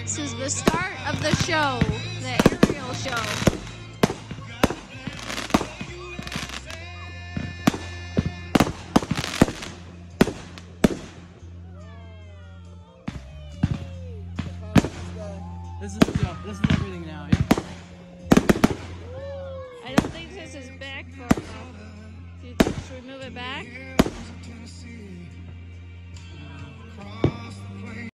This is the start of the show, the aerial show. This is everything now. Yeah. I don't think this is back far enough. Should we move it back?